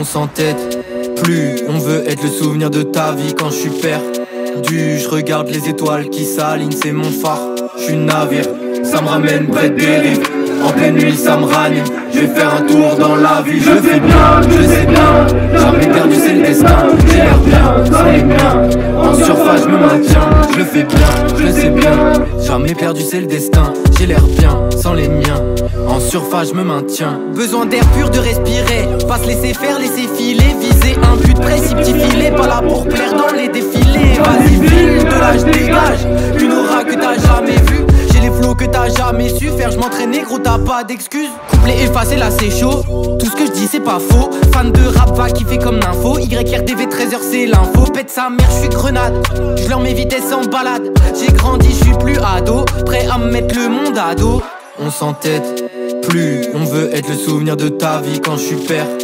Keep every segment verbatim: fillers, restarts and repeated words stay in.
On s'entête plus, on veut être le souvenir de ta vie quand je suis perdu. Je regarde les étoiles qui s'alignent, c'est mon phare. Je suis navire, ça me ramène près des rives. En pleine nuit ça me ranime, je vais faire un tour dans la vie. Je le fais bien, je le sais bien, jamais perdu c'est le destin. J'ai l'air bien, sans les miens, en surface je me maintiens. Je le fais bien, je le sais bien, jamais perdu c'est le destin. J'ai l'air bien, sans les miens, en surface je me maintiens. Besoin d'air pur de respirer, pas se laisser faire, laisser filer. Viser un but précis, petit filet, pas là pour plaire dans les défilés. Vas-y file, de là je dégage, une aura que t'as jamais vue. J'ai les flots que t'as jamais su faire, je m'entraîne négro, t'as pas d'excuses. Couplet effacé, là c'est chaud, tout ce que je dis c'est pas faux. Fan de rap va kiffer comme l'info, Y R D V treize heures c'est l'info. Pète sa mère, je suis grenade, je leur mets vitesse en balade. J'ai grandi, je suis plus ado, prêt à me mettre le monde à dos. On s'entête plus, on veut être le souvenir de ta vie quand je suis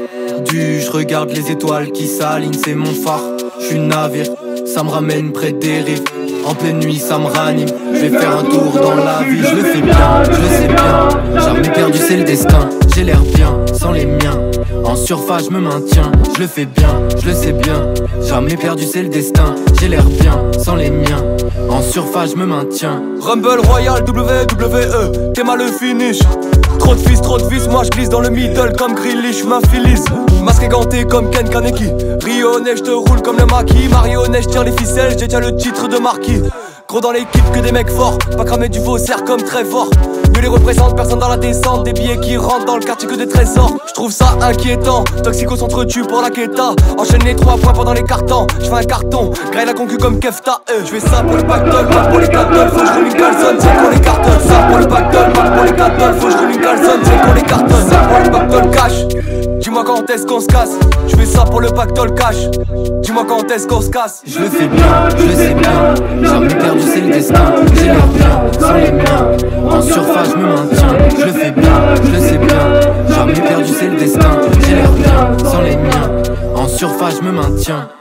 perdu. Je regarde les étoiles qui s'alignent, c'est mon phare. Je suis navire, ça me ramène près des rives. En pleine nuit ça me ranime, je vais faire un tour dans la vie. Je le fais bien, je le sais bien, jamais perdu c'est le destin. J'ai l'air bien, sans les miens, en surface je me maintiens. Je le fais bien, je le sais bien, jamais perdu c'est le destin. J'ai l'air bien, sans les miens, en surface je me maintiens. Rumble Royal W W E, t'es mal le finish. Trop de fils, trop de vis, moi je glisse dans le middle comme Grealish, m'affilise. Masqué ganté comme Ken Kaneki. Rionnet, je te roule comme le maquis. Marionnette, je tire les ficelles, je détiens le titre de marquis. Gros dans l'équipe que des mecs forts, pas cramer du faussaire comme très fort. Mieux les représente, personne dans la descente. Des billets qui rentrent dans le quartier que des trésors. Je trouve ça inquiétant, Toxico s'entretue pour la quêta. Enchaîne les trois points pendant les cartons. Je fais un carton, graille la concu comme Kefta. euh. Je fais ça pour le pactole, pas pour les cartons. Faut que je roule une calzone, c'est pour les cartons. Ça pour le pactole, pas pour les cartons. Faut que je roule une calzone, c'est pour les cartons. Ça pour le pactole cash. Dis-moi quand est-ce qu'on se casse. Je fais ça pour le pactole cash. Dis-moi quand est-ce qu'on se casse. Je le fais bien, je le sais bien, jamais perdu c'est le destin. J'ai l'air bien, sans les miens, en surface je me maintiens. Je le fais bien, je le sais bien, jamais perdu c'est le destin. J'ai l'air bien, sans les miens, en surface je me maintiens.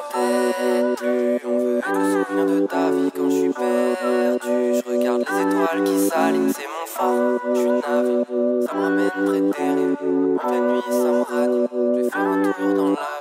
On veut être le souvenir de ta vie quand je suis perdu. Je regarde les étoiles qui s'alignent, c'est mon phare. Je suis navire, ça me ramène près des rives. En pleine nuit ça me ranime, je vais faire un tour dans la